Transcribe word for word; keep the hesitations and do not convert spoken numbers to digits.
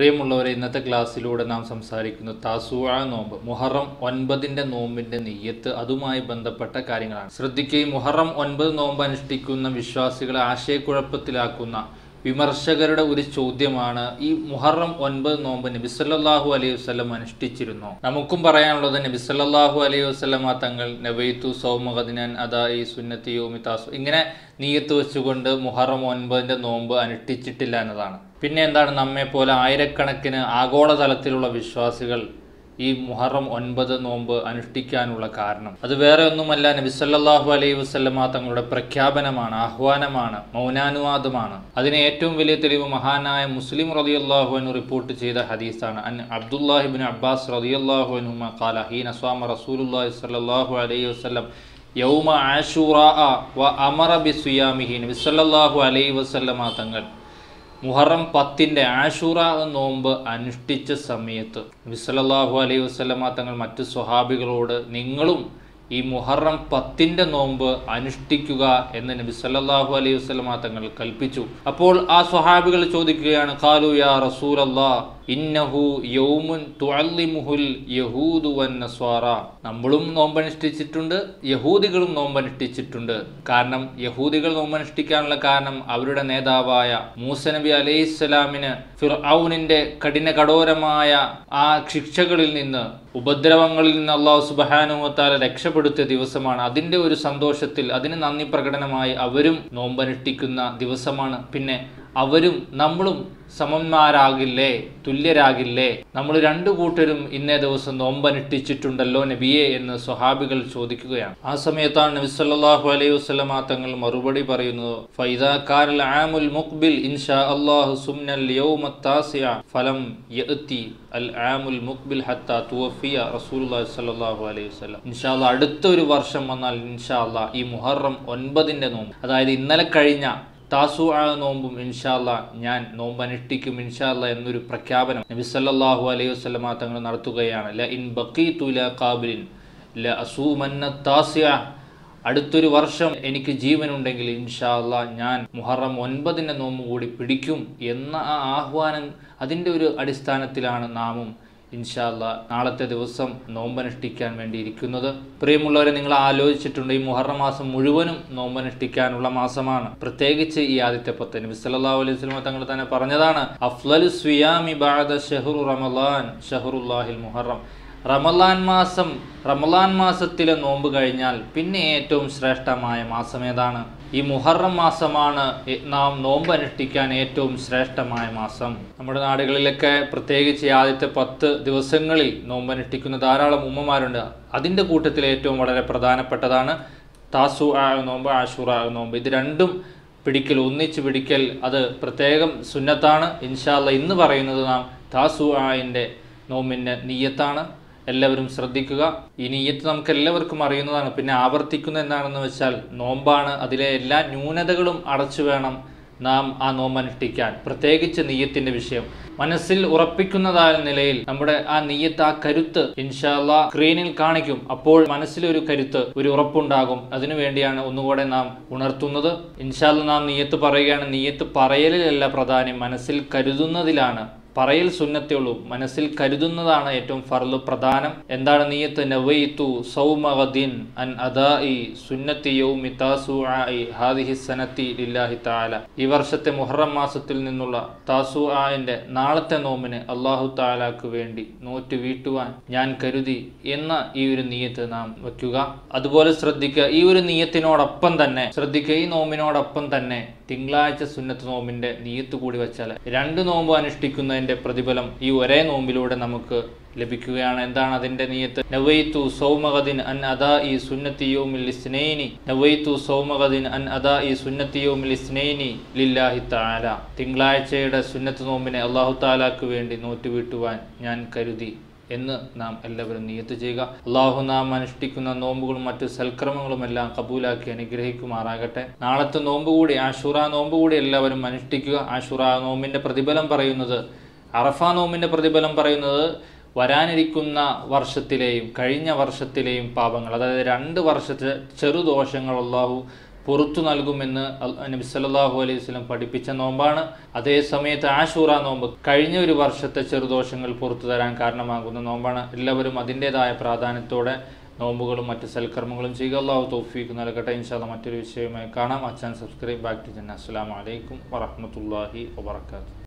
പ്രിയമുള്ളവരെ, ഇന്നത്തെ ക്ലാസ്സിലൂടെ നാം സംസാരിക്കുന്നത് താസുഅ നോമ്പ്, മുഹറം ഒൻപതിന്റെ നോമ്പിന്റെ നിയ്യത്ത്, അതുമായി ബന്ധപ്പെട്ട കാര്യങ്ങളാണ്. ശ്രദ്ധിക്കുക, മുഹറം ഒൻപത് നോമ്പ് അനുഷ്ഠിക്കുന്ന വിശ്വാസികളെ ആശയക്കുഴപ്പത്തിലാക്കുന്ന വിമർശകരുടെ ഒരു ചോദ്യമാണ് ഈ മുഹറം ഒൻപത് നോമ്പ് നബി സല്ലല്ലാഹു അലൈഹി വസല്ലം അനുഷ്ഠിച്ചിരുന്നു. നമുക്കും പറയാനുള്ളത്, നബി സല്ലല്ലാഹു അലൈഹി വസല്ലമ തങ്ങൾ നബൈതു സൗമ ഗദിനൻ അദാഇ സുന്നത്തി യൗമി താസു ഇങ്ങനെ നിയ്യത്ത് വെച്ചുകൊണ്ട് മുഹറം ഒൻപതിന്റെ നോമ്പ് അനുഷ്ഠിച്ചിട്ടില്ല എന്നതാണ്. പിന്നെ എന്താണ്, നമ്മെ പോലെ ആയിരക്കണക്കിന് ആഗോളതലത്തിലുള്ള വിശ്വാസികൾ ഈ മുഹറം ഒൻപത് നോമ്പ് അനുഷ്ഠിക്കാനുള്ള കാരണം? അത് വേറെ ഒന്നുമല്ല, നബി സല്ലല്ലാഹു അലൈഹി വസല്ലമ തങ്ങളുടെ പ്രഖ്യാപനമാണ്, ആഹ്വാനമാണ്, മൗനാനുവാദമാണ്. അതിന് ഏറ്റവും വലിയ തെളിവ് മഹാനായ മുസ്ലിം റളിയല്ലാഹു അൻഹു റിപ്പോർട്ട് ചെയ്ത ഹദീസാണ്. അൻ അബ്ദുല്ലാഹി ഇബ്നു അബ്ബാസ് റളിയല്ലാഹു അൻഹുമാ ഖാല ഹീന സ്വമ റസൂലുള്ളാഹി സ്വല്ലല്ലാഹു അലൈഹി വസല്ലം യൗമ ആശൂറാ വ അമറ ബിസിയാമിഹി. നബി സല്ലല്ലാഹു അലൈഹി വസല്ലമ തങ്ങൾ മുഹറം പത്തിന്റെ ആശൂറ നോമ്പ് അനുഷ്ഠിച്ച സമയത്ത് നബി സല്ലല്ലാഹു അലൈഹി വസല്ലമ തങ്ങൾ മറ്റു സ്വഹാബികളോട് നിങ്ങളും ഈ മുഹറം പത്തിന്റെ നോമ്പ് അനുഷ്ഠിക്കുക എന്ന് നബി സല്ലല്ലാഹു അലൈഹി വസല്ലമ തങ്ങൾ കൽപ്പിച്ചു. അപ്പോൾ ആ സ്വഹാബികൾ ചോദിക്കുകയാണ്, ഖാലു യാ റസൂലല്ലാഹ് ഇന്നഹു യൗമുൻ തുഅല്ലിമുഹുൽ യഹൂദു വൻ നസ്വാറ. നമ്മളും നോമ്പനുഷ്ഠിച്ചിട്ടുണ്ട്, യഹൂദികളും നോമ്പനുഷ്ഠിച്ചിട്ടുണ്ട്. കാരണം യഹൂദികൾ നോമ്പനുഷ്ഠിക്കാനുള്ള കാരണം അവരുടെ നേതാവായ മൂസ നബി അലൈഹിസ്സലാമിന് ഫിർഔനിന്റെ കഠിന കഠോരമായ ആ ശിക്ഷകളിൽ നിന്ന്, ഉപദ്രവങ്ങളിൽ നിന്ന് അല്ലാഹു സുബ്ഹാനഹു വ തആല രക്ഷപ്പെടുത്തിയ ദിവസമാണ്. അതിന്റെ ഒരു സന്തോഷത്തിൽ, അതിന് നന്ദി പ്രകടനമായി അവരും നോമ്പനുഷ്ഠിക്കുന്ന ദിവസമാണ്. പിന്നെ അവരും നമ്മളും സമന്മാരാകില്ലേ, തുല്യരാകില്ലേ? നമ്മൾ രണ്ടു കൂട്ടരും ഇന്നേ ദിവസം നോമ്പനുഷ്ഠിച്ചിട്ടുണ്ടല്ലോ നബിയെ എന്ന് സ്വഹാബികൾ ചോദിക്കുകയാണ്. ആ സമയത്താണ് നബി സല്ലല്ലാഹു അലൈഹി വസല്ലമ തങ്ങൾ മറുപടി പറയുന്നത്, ഫൈദാ കാനൽ ആമുൽ മുഖ്ബിൽ ഇൻഷാ അല്ലാഹു സുംനൽ യൗമ താസിഅ ഫലം യഅതി അൽ ആമുൽ മുഖ്ബിൽ ഹത്താ തുവഫിയ റസൂലുള്ളാഹി സ്വല്ലല്ലാഹു അലൈഹി വസല്ലം. ഇൻഷാ അല്ലാഹ് അടുത്ത ഒരു വർഷം വന്നാൽ ഇൻഷാ അല്ലാഹ് ഈ മുഹറം ഒൻപതിന്റെ നോമ്പ്, അതായത് ഇന്നലെ കഴിഞ്ഞ താസുഅ നോമ്പും ഇൻഷാ അല്ലാഹ് ഞാൻ നോമ്പ് അനുഷ്ഠിക്കും ഇൻഷാ അല്ലാഹ് എന്നൊരു പ്രഖ്യാപനം നബി സല്ലല്ലാഹു അലൈഹി വസല്ലമ തങ്ങൾ നടത്തുകയാണ്. ല ഇൻ ബഖീതു ല ഖാബിലിൻ ല അസൂമന്ന താസിഅ. അടുത്തൊരു വർഷം എനിക്ക് ജീവനുണ്ടെങ്കിൽ ഇൻഷാ അല്ലാഹ് ഞാൻ മുഹറം ഒൻപതിന്റെ നോമ്പ് കൂടി പിടിക്കും എന്ന ആ ആഹ്വാനം, അതിൻ്റെ ഒരു അടിസ്ഥാനത്തിലാണ് നാമും ഇൻഷാ അല്ലാഹ് നാളത്തെ ദിവസം നോമ്പനുഷ്ഠിക്കാൻ വേണ്ടി ഇരിക്കുന്നത്. പ്രിയമുള്ളവരെ, നിങ്ങൾ ആലോചിച്ചിട്ടുണ്ട്, ഈ മുഹറം മാസം മുഴുവനും നോമ്പനുഷ്ഠിക്കാനുള്ള മാസമാണ്. പ്രത്യേകിച്ച് ഈ ആദ്യത്തെ പത്ത്. നബി സല്ലല്ലാഹു അലൈഹി വസല്ലം തങ്ങൾ തന്നെ പറഞ്ഞതാണ്, അഫ്ളലു സിയാമി ബഅദ ശഹ്റു റമളാൻ ശഹ്റുല്ലാഹിൽ മുഹറം. റമളാൻ മാസം, റമളാൻ മാസത്തിലെ നോമ്പ് കഴിഞ്ഞാൽ പിന്നെ ഏറ്റവും ശ്രേഷ്ഠമായ മാസം ഏതാണ്? ഈ മുഹറം മാസമാണ് നാം നോമ്പ് അനുഷ്ഠിക്കാൻ ഏറ്റവും ശ്രേഷ്ഠമായ മാസം. നമ്മുടെ നാടുകളിലൊക്കെ പ്രത്യേകിച്ച് ആദ്യത്തെ പത്ത് ദിവസങ്ങളിൽ നോമ്പ് അനുഷ്ഠിക്കുന്ന ധാരാളം ഉമ്മമാരുണ്ട്. അതിൻ്റെ കൂട്ടത്തിൽ ഏറ്റവും വളരെ പ്രധാനപ്പെട്ടതാണ് താസുഅ നോമ്പ്, ആശൂറ നോമ്പ്. ഇത് രണ്ടും പിടിക്കൽ, ഒന്നിച്ച് പിടിക്കൽ, അത് പ്രത്യേകം സുന്നത്താണ്. ഇൻഷാ അല്ലാഹ് ഇന്ന് പറയുന്നത് നാം താസുഅന്റെ നോമ്പിൻ്റെ നിയ്യത്താണ്. എല്ലാവരും ശ്രദ്ധിക്കുക. ഈ നിയ്യത്ത് നമുക്ക് എല്ലാവർക്കും അറിയുന്നതാണ്. പിന്നെ ആവർത്തിക്കുന്നത് എന്താണെന്ന് വെച്ചാൽ നോമ്പാണ്, അതിലെ എല്ലാ ന്യൂനതകളും അടച്ചു വേണം നാം ആ നോമ്പ് അനുഷ്ഠിക്കാൻ. പ്രത്യേകിച്ച് നിയ്യത്തിന്റെ വിഷയം മനസ്സിൽ ഉറപ്പിക്കുന്നതായ നിലയിൽ നമ്മുടെ ആ നിയ്യത്ത്, ആ കരുത്ത് ഇൻഷാ അല്ലാഹ് സ്ക്രീനിൽ കാണിക്കും. അപ്പോൾ മനസ്സിലൊരു കരുത്ത്, ഒരു ഉറപ്പുണ്ടാകും. അതിനുവേണ്ടിയാണ് ഒന്നുകൂടെ നാം ഉണർത്തുന്നത്. ഇൻഷാ അല്ലാഹ് നാം നിയ്യത്ത് പറയുകയാണ്. നിയ്യത്ത് പറയലിലല്ല പ്രധാനം, മനസ്സിൽ കരുതുന്നതിലാണ്. പറയൽ സുന്നത്തേ ഉള്ളൂ, മനസ്സിൽ കരുതുന്നതാണ് ഏറ്റവും ഫർള്, പ്രധാനം. എന്താണ് നിയ്യത്ത്? നവൈതു സൗമ ഗദിൻ അൻ അദാഇ സുന്നത്തി യൗമി താസുഅഇ ഹാദിഹി സനത്തി ലില്ലാഹി തആല. ഈ വർഷത്തെ മുഹറം മാസത്തിൽ നിന്നുള്ള താസുഅന്റെ നാളത്തെ നോമ്പിന് അല്ലാഹു തആലാക്ക് വേണ്ടി നോറ്റ് വീട്ടുവാൻ ഞാൻ കരുതി എന്ന ഈ ഒരു നിയ്യത്ത് നാം വയ്ക്കുക. അതുപോലെ ശ്രദ്ധിക്കുക, ഈ ഒരു നിയ്യത്തിനോടൊപ്പം തന്നെ ശ്രദ്ധിക്കുക, ഈ നോമ്പിനോടൊപ്പം തന്നെ തിങ്കളാഴ്ച സുന്നത്ത് നോമ്പിന്റെ നിയ്യത്ത് കൂടി വെച്ചാൽ രണ്ട് നോമ്പ് അനുഷ്ഠിക്കുന്നതിന്റെ പ്രതിഫലം ഈ ഒരേ നോമ്പിലൂടെ നമുക്ക് ലഭിക്കുകയാണ്. എന്താണ് അതിന്റെ നിയ്യത്ത്? നവൈതു സൗമ ഗദിൻ അൻ അദാഇ സുന്നത്തി യൗമിൽ ഇസ്നൈനി നവൈതു സൗമ ഗദിൻ അൻ അദാഇ സുന്നത്തി യൗമിൽ ഇസ്നൈനി ലില്ലാഹി തആല. തിങ്കളാഴ്ചയുടെ സുന്നത്ത് നോമ്പിനെ അല്ലാഹു തആലാക്ക് വേണ്ടി നോറ്റുവീട്ടുവാൻ ഞാൻ കരുതി എന്ന് നാം എല്ലാവരും നിയ്യത്ത് ചെയ്യുക. അള്ളാഹു നാം അനുഷ്ഠിക്കുന്ന നോമ്പുകളും മറ്റു സൽക്രമങ്ങളും എല്ലാം കബൂലാക്കി അനുഗ്രഹിക്കുമാറാകട്ടെ. നാളത്തെ നോമ്പ് കൂടി, ആശൂറ നോമ്പ് കൂടി എല്ലാവരും അനുഷ്ഠിക്കുക. ആശൂറ നോമ്പിന്റെ പ്രതിഫലം പറയുന്നത്, അറഫ നോമ്പിന്റെ പ്രതിഫലം പറയുന്നത് വരാനിരിക്കുന്ന വർഷത്തിലെയും കഴിഞ്ഞ വർഷത്തിലെയും പാപങ്ങൾ, അതായത് രണ്ട് വർഷത്തെ ചെറുദോഷങ്ങൾ അല്ലാഹു പുറത്തു നൽകുമെന്ന് നബി സല്ലല്ലാഹു അലൈഹി വസല്ലം പഠിപ്പിച്ച നോമ്പാണ്. അതേ സമയത്ത് ആശൂറ നോമ്പ് കഴിഞ്ഞ ഒരു വർഷത്തെ ചെറുദോഷങ്ങൾ പുറത്തു തരാൻ കാരണമാകുന്ന നോമ്പാണ്. എല്ലാവരും അതിൻ്റെതായ പ്രാധാന്യത്തോടെ നോമ്പുകളും മറ്റ് സൽക്കർമ്മങ്ങളും ചെയ്യുക. അല്ലാഹു തൗഫീഖ് നൽകട്ടെ. ഇൻഷാ അല്ലാഹ് മറ്റൊരു വിഷയവുമായി കാണാം. അച്ഛൻ സബ്സ്ക്രൈബ് ബാക്ക് ടു ജന്ന. അസ്സലാമു അലൈക്കും വറഹ്മത്തുള്ളാഹി വബറകാതുഹു.